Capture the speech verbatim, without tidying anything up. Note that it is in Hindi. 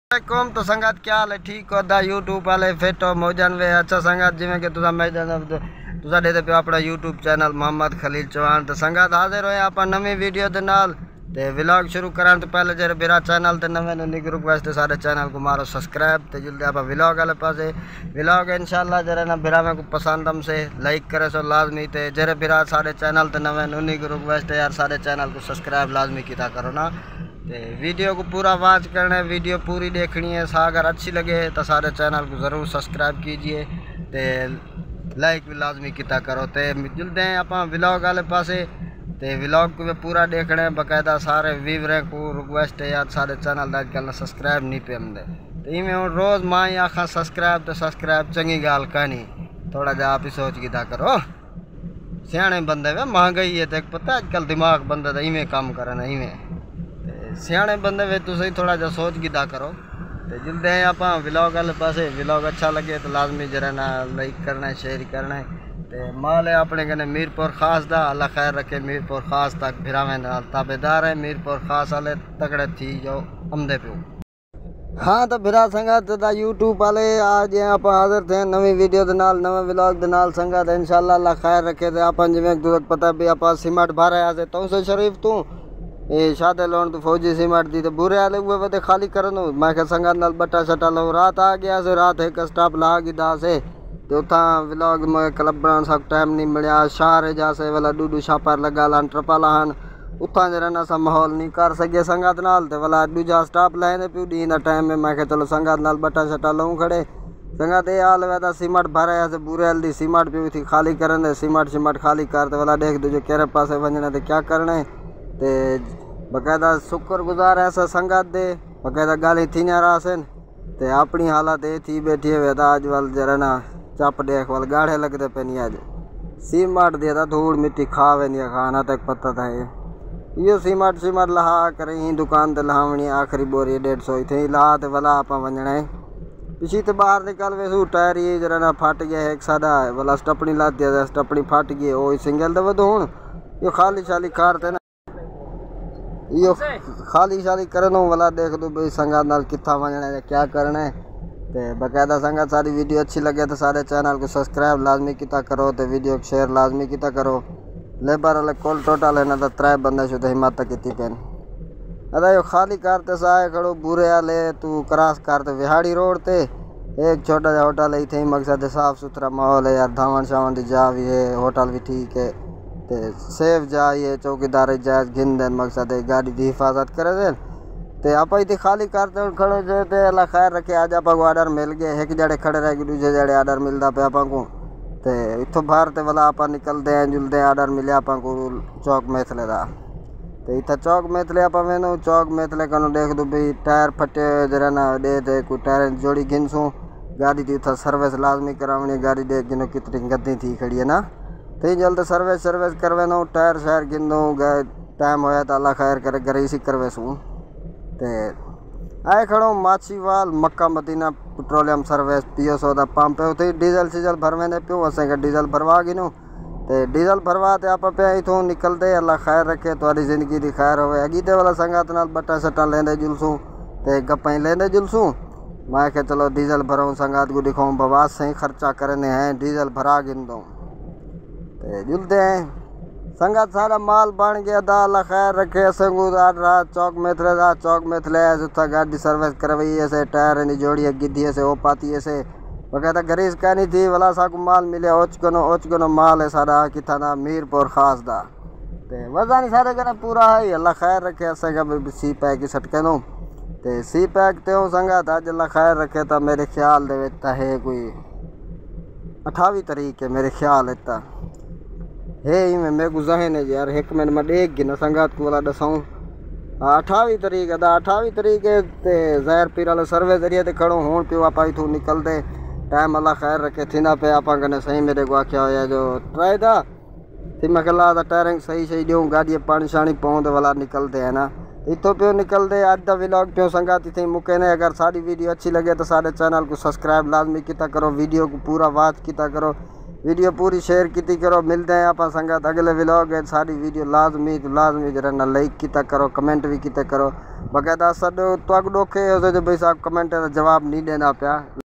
वालेकुम। तो संगत क्या हाल है? ठीक होता यूट्यूब वाले फिट हो मौजन वे अच्छा संगत जिमें कि तुसा मैं तुसा देते पे अपना यूट्यूब चैनल मोहम्मद खलील चौहान। तो संगत हाजिर होए आप नवी वीडियो के नाल ते व्लॉग शुरू कराने तो पहले जरा मेरा चैनल ते नवे निक रिक्वेस्ट सारे चैनल को मारो सब्सक्राइब ते जल्दी आप व्लॉग वाले पासे व्लॉग इंशाल्लाह जरा ना बिरा में को पसंद हम से लाइक करे सो लाजमी ते जरा बिरा सारे चैनल ते नवे निक रिक्वेस्ट है यार सारे चैनल को सब्सक्राइब लाजमी किया करो ना। ते वीडियो को पूरा वॉच करना है, वीडियो पूरी देखनी है। सा अगर अच्छी लगे तो सारे चैनल को ज़रूर सब्सक्राइब कीजिए ते लाइक भी लाजमी किया करो। ते मिलते हैं आप व्लॉग वाले पासे ते व्लॉग को भी पूरा देखना है बाकायदा सारे व्यूवरें को रिक्वेस्ट है यार सारे चैनल का अजकल सब्सक्राइब नहीं पे आते तो इवें हूँ रोज़ माँ ही आखा सब्सक्राइब तो सब्सक्राइब चंगी गाल कहनी थोड़ा जा आप ही सोच किया करो। सियाने बंदे वे महंगाई है तो पता अजकल दिमाग बंदे का इवें काम करना इवें सियाने बंदे वे तुम थोड़ा जा सोच गिदा करो। तो जुलते हैं आप व्लॉग वाले पासे व्लॉग अच्छा लगे तो लाजमी जरा ना लाइक करना है शेयर करना है। तो माल है अपने कने मीरपुर खास दा अल्लाह खैर रखे मीरपुर खास तक भिरावें नाल ताबेदार है मीरपुर खास वाले तगड़े थी जो अमदे पे। हाँ तो भिरा संगत दा यूट्यूब वाले आज आप हाजिर थे नवी वीडियो के नाल नवे व्लॉग के नाल संगत इंशाल्लाह अल्लाह खैर रखे। तो आप जिमें तुझे पता भी आप सीमेंट भरे आसे तो से शरीफ तू ये शादे लोन तो फौजी सीमेंट दी तो बुरे आले हुए वे खाली करनो मैं के संगत नाल बट्टा शटा लो रात आ गया से रात एक स्टॉप ला गिदा से तो उता व्लॉग में क्लब बनाने सब टाइम नहीं मिलया शार जा से वाला डूडू छापर लगा लान ट्रपाला हन उता जरा ना सा माहौल नहीं कर सके संगत नाल ते वाला दूजा स्टॉप लेने पियो दी ना टाइम में मैं के चलो संगत नाल बट्टा शटा लऊं खड़े संगत ये हाल वे सीमेंट भरे से बुरे आल दी सीमेंट पी थी खाली करन सीमेंट सीमेंट खाली कर ते वाला देख दूजे केरे पासे वंजना ते क्या करने ते बाकायदा शुक्रगुजार ऐसा संगत दे बाकायदा गाली थी ना रासन ते अपनी हालत ये थी बैठी है वेदा आज वाल जरा ना चप देख वाल गाढ़े लगते पे नहीं आज सीमेंट दिया था धूल मिट्टी खावे नहीं खाना तक पता था ये यो सीमेंट सीमेंट लहा कर ही दुकान ते लहावनी आखिरी बोरी डेढ़ सौ थी लहा ते वाला आप वंजना है पिछी तो बाहर निकल वे टायर ये जरा ना फट गया एक सादा वाला स्टपनी ला दिया स्टपनी फट गई ओ सिंगल दे वो हूँ यो खाली शाली कारते ना यो खाली शाली करनो वाला देख दो भाई संगत नाल कितना वंजना है क्या करना है। तो बाकायदा संगत सारी वीडियो अच्छी लगे तो सारे चैनल को सब्सक्राइब लाजमी किया करो तो वीडियो को शेयर लाजमी किया करो। लेबर वाले कोल टोटल है ना तो त्रै बंदे शुद्ध हिम्मत की पेन अदा यो खाली करते साए खड़ो बुरे वाले तू क्रॉस करते विहाड़ी रोड ते एक छोटा सा होटल है थे मकसद साफ सुथरा माहौल है यार धावन शावन की जा भी है होटल भी ठीक है ते सेफ जाइए चौकीदार जायज गिन देन मकसद है गाड़ी की हिफाजत करे देन ते आप इतनी खाली करते खड़े जो ते अल्लाह खैर रखे आज आप ऑर्डर मिल गए एक जड़े खड़े रह गए दूजे जड़े ऑर्डर मिलता पे आप को ते इतों बाहर ते वाला आप निकलते हैं जुलते हैं ऑर्डर मिले आप को चौक मैथले का तो इतना चौक मैथले आप मैंने चौक मैथले कनो देख दो भाई टायर फटे जरा ना दे दे कोई टायर जोड़ी गिनसूँ गाड़ी की उतना सर्विस लाजमी करावनी गाड़ी देख गिनो कितनी गद्दी थी खड़ी है ना तो जल्द सर्विस सर्विस करवे नो टायर शायर गिन दूँ गए टाइम होया तो अल्लाह खैर करे करे इसी करवे सूँ ते आए खड़ो Machhiwal Mecca Medina petroleum service पियो सौदा पंप है उते डीजल सीजल भरवे ने पियो असें के डीजल भरवा गिनो ते डीजल भरवा ते आप पे इथों निकलते अल्लाह खैर रखे तुम्हारी जिंदगी दी खैर होवे अगीते वाला संगत नाल बट्टा सट्टा लेंदे जुलसूँ ते गप्पां लेंदे जुलसूँ मैं के चलो डीजल भराऊँ संगत को दिखाऊँ बवास से ही खर्चा करने हैं डीजल भरा गिन दूँ ते जुलते हैं संगत सारा माल बन गया दा अल्लाह खैर रखे संगू रात चौक मैथले दा चौक मैथले उतना गाड़ी सर्विस करवाई ऐसे टायर नहीं जोड़ी गिद्दी ऐसे ओ पाती ऐसे वगैरह गरीस कहनी थी वाला सा को माल मिले ओचकनो ओचकनो माल है सारा कितना ना मीरपुर खास दा ते वजह नहीं सारे कने पूरा है अल्लाह खैर रखे ऐसे का सी पैक की सटके नो ते सी पैक ते संगत आज अल्लाह खैर रखे तो मेरे ख्याल दे है कोई अठावी तरीक है मेरे ख्याल इतना हे में मेरे को जहन है यार एक मिनट में देख गिना संगत को वाला दसाऊँ अठावी तरीक अदा अठावी तरीक ते जहर पीर वाले सर्वे जरिए ते खड़ो हूँ पियो आप इतों निकलते टाइम अल्लाह खैर रखे थी ना पे आप कने सही मेरे को आख्या होया जो ट्राई था थी मैं कला टायरिंग सही सही दूँ गाड़ी पानी शानी पाऊँ वाला निकलते है ना इतों पियो निकलते आज का व्लॉग पियो संगत थी मुके ने अगर सारी वीडियो अच्छी लगे तो सारे चैनल को सब्सक्राइब लाजमी किया करो वीडियो को पूरा वॉच किया करो वीडियो पूरी शेयर की करो। मिलते हैं आप संगत अगले व्लॉग है। सारी वीडियो लाजमी तो लाजमी जरा लाइक किया करो, कमेंट भी किया करो। बाकायदा सॾो तक ॾोखे जो भाई साहब कमेंट का जवाब नहीं देना पाया।